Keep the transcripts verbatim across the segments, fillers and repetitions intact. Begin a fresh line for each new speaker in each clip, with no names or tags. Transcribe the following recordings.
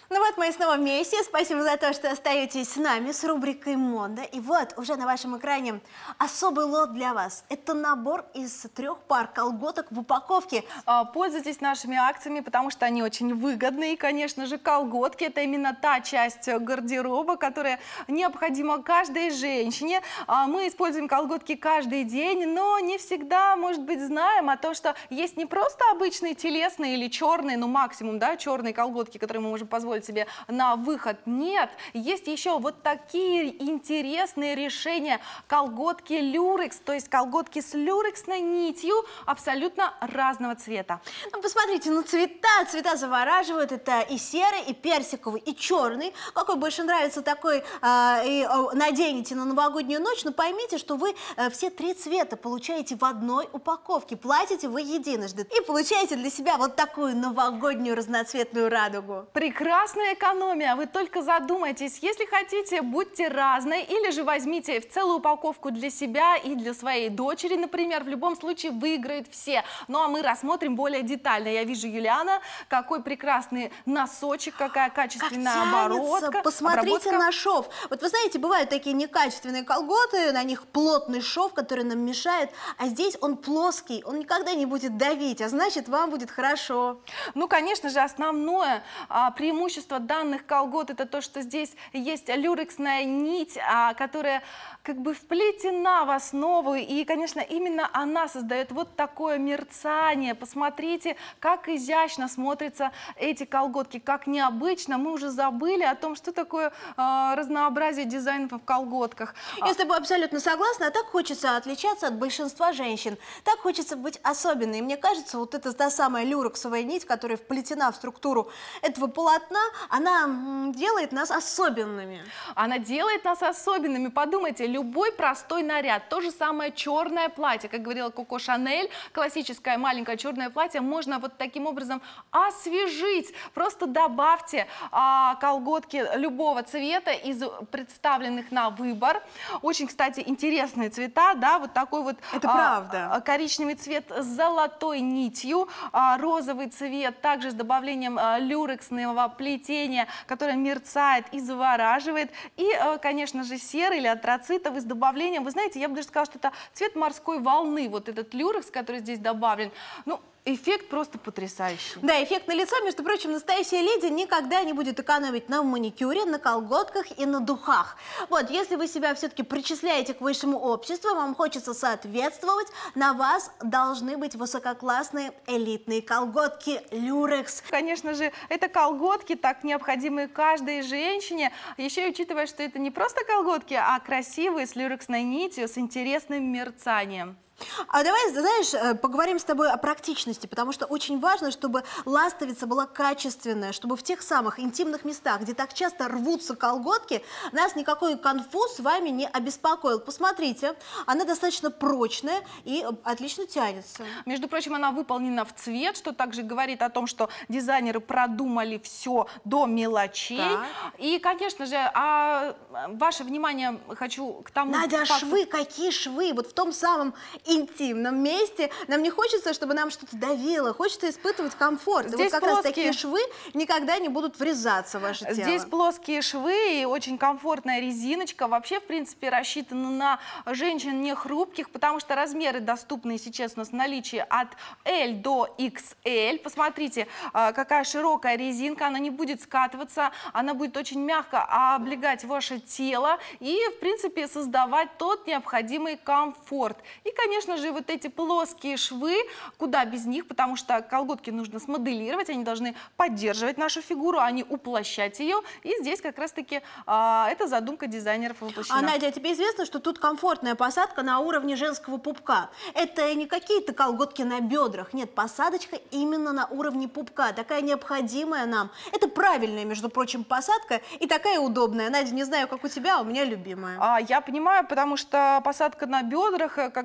Ну вот мы снова вместе. Спасибо за то, что остаетесь с нами с рубрикой «Мода». И вот уже на вашем экране особый лот для вас. Это набор из трех пар колготок в упаковке.
Пользуйтесь нашими акциями, потому что они очень выгодны. И, конечно же, колготки – это именно та часть гардероба, которая необходима каждой женщине. Мы используем колготки каждый день, но не всегда, может быть, знаем о том, что есть не просто обычные телесные или черные, ну максимум, да, черные колготки, которые мы можем позволить себе на выход. Нет, есть еще вот такие интересные решения. Колготки люрекс, то есть колготки с люрексной нитью абсолютно разного цвета.
Ну, посмотрите, ну цвета, цвета завораживают. Это и серый, и персиковый, и черный. Какой больше нравится, такой э, и, э, наденете на новогоднюю ночь. Но поймите, что вы э, все три цвета получаете в одной упаковке. Платите вы единожды и получаете для себя вот такую новогоднюю разноцветную радугу.
Прекрасная экономия. Вы только задумайтесь. Если хотите, будьте разной, или же возьмите в целую упаковку для себя и для своей дочери, например. В любом случае выиграют все. Ну а мы рассмотрим более детально. Я вижу, Юлиана, какой прекрасный носочек, какая качественная
как
оборотка.
Посмотрите
обработка.
на шов. Вот вы знаете, бывают такие некачественные колготы, на них плотный шов, который нам мешает, а здесь он плоский, он никогда не будет давить, а значит, вам будет хорошо.
Ну, конечно же, основное а, преимущество данных колгот — это то, что здесь есть люрексная нить, а, которая как бы вплетена в основу, и, конечно, именно она создает вот такое мерцание. Посмотрите, как изящно смотрятся эти колготки, как необычно. Мы уже забыли о том, что такое а, разнообразие дизайнов в колготках.
Я с тобой абсолютно согласна, а так хочется отличаться от большинства женщин, так хочется быть особенной. И мне кажется, вот эта та самая люрексовая нить, которая вплетена в структуру этого полотна, она делает нас особенными.
Она делает нас особенными. Подумайте, любой простой наряд, то же самое черное платье, как говорила Коко Шанель, классическое маленькое черное платье можно вот таким образом освежить. Просто добавьте а, колготки любого цвета из представленных на выбор. Очень, кстати, интересные цвета, да, вот такой вот
Это
а,
правда.
коричневый цвет с золотой нитью, а, розовый цвет также с добавлением а, люрексного плетения, которое мерцает и завораживает, и, а, конечно же, серый или антрацитовый с добавлением, вы знаете, я бы даже сказала, что это цвет морской волны, вот этот люрекс, который здесь добавлен. Ну, эффект просто потрясающий.
Да, эффект на лицо. Между прочим, настоящая леди никогда не будет экономить на маникюре, на колготках и на духах. Вот, если вы себя все-таки причисляете к высшему обществу, вам хочется соответствовать, на вас должны быть высококлассные элитные колготки люрекс.
Конечно же, это колготки, так необходимые каждой женщине. Еще и учитывая, что это не просто колготки, а красивые, с люрексной нитью, с интересным мерцанием.
А давай, знаешь, поговорим с тобой о практичности, потому что очень важно, чтобы ластовица была качественная, чтобы в тех самых интимных местах, где так часто рвутся колготки, нас никакой конфуз с вами не обеспокоил. Посмотрите, она достаточно прочная и отлично тянется.
Между прочим, она выполнена в цвет, что также говорит о том, что дизайнеры продумали все до мелочей.
Так.
И, конечно же, а ваше внимание хочу к тому...
Надя,
факту...
швы, какие швы? Вот в том самом интимном месте нам не хочется, чтобы нам что-то давило, хочется испытывать комфорт.
Здесь
вот как
плоские...
раз такие швы никогда не будут врезаться в ваше тело.
Здесь плоские швы и очень комфортная резиночка. Вообще, в принципе, рассчитана на женщин не хрупких, потому что размеры доступны сейчас у нас в наличии от L до икс эль. Посмотрите, какая широкая резинка, она не будет скатываться, она будет очень мягко облегать ваше тело и, в принципе, создавать тот необходимый комфорт. И, конечно, Конечно же, вот эти плоские швы, куда без них, потому что колготки нужно смоделировать, они должны поддерживать нашу фигуру, а не уплощать ее. И здесь как раз-таки а, эта задумка дизайнеров воплощена.
А, Надя, а тебе известно, что тут комфортная посадка на уровне женского пупка? Это не какие-то колготки на бедрах, нет, посадочка именно на уровне пупка, такая необходимая нам. Это правильная, между прочим, посадка и такая удобная. Надя, не знаю, как у тебя, а у меня любимая.
А, я понимаю, потому что посадка на бедрах когда-то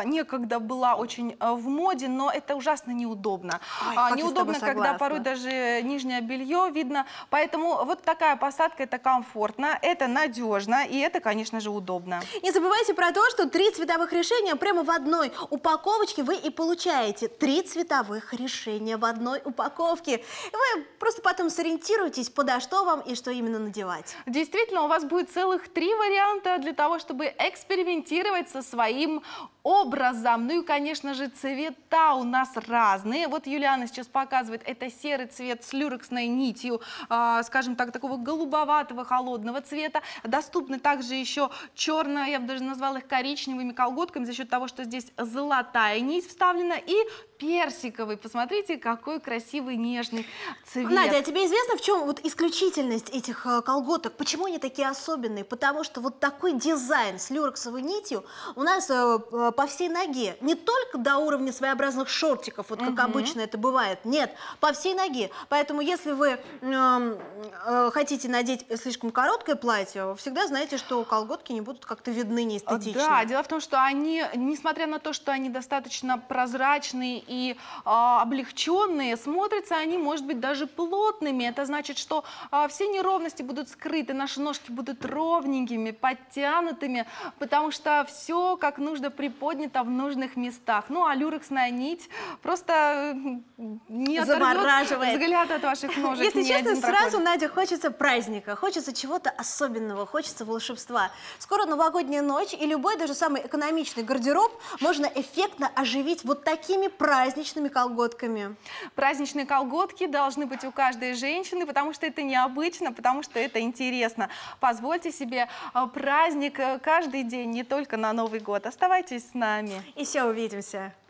некогда была очень э, в моде, но это ужасно неудобно.
Ой,
А,
как я с тобой
неудобно, когда
согласна.
порой даже нижнее белье видно. Поэтому вот такая посадка, это комфортно, это надежно и это, конечно же, удобно.
Не забывайте про то, что три цветовых решения прямо в одной упаковочке вы и получаете. Три цветовых решения в одной упаковке. И вы просто потом сориентируетесь, подо что вам и что именно надевать.
Действительно, у вас будет целых три варианта для того, чтобы экспериментировать со своим образом. Ну и, конечно же, цвета у нас разные. Вот Юлиана сейчас показывает, это серый цвет с люрексной нитью, э, скажем так, такого голубоватого холодного цвета. Доступны также еще черная, я бы даже назвала их коричневыми колготками за счет того, что здесь золотая нить вставлена, и персиковый. Посмотрите, какой красивый нежный цвет.
Надя, а тебе известно, в чем вот исключительность этих э, колготок? Почему они такие особенные? Потому что вот такой дизайн с люрексовой нитью у нас э, э, по всей ноге. Не только до уровня своеобразных шортиков, вот как
Угу.
обычно это бывает. Нет, по всей ноге. Поэтому если вы э, э, хотите надеть слишком короткое платье, вы всегда знаете, что колготки не будут как-то видны неэстетично.
Да, дело в том, что они, несмотря на то, что они достаточно прозрачные и а, облегченные, смотрятся они, может быть, даже плотными. Это значит, что а, все неровности будут скрыты, наши ножки будут ровненькими, подтянутыми, потому что все как нужно приподнято в нужных местах. Ну, а люрексная нить просто не оторвет
Завораживает.
взгляд от ваших ножек.
Если
ни
честно,
один
сразу,
прохожий.
Надя, хочется праздника, хочется чего-то особенного, хочется волшебства. Скоро новогодняя ночь, и любой, даже самый экономичный гардероб можно эффектно оживить вот такими праздничными колготками.
Праздничные колготки должны быть у каждой женщины, потому что это необычно, потому что это интересно. Позвольте себе а, праздник э, каждый день, не только на Новый год. Оставайтесь с нами.
И все, увидимся.